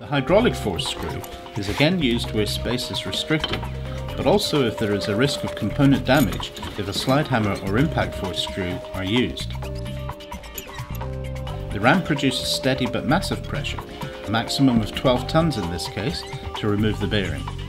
The hydraulic force screw is again used where space is restricted, but also if there is a risk of component damage if a slide hammer or impact force screw are used. The ram produces steady but massive pressure, a maximum of 12 tons in this case, to remove the bearing.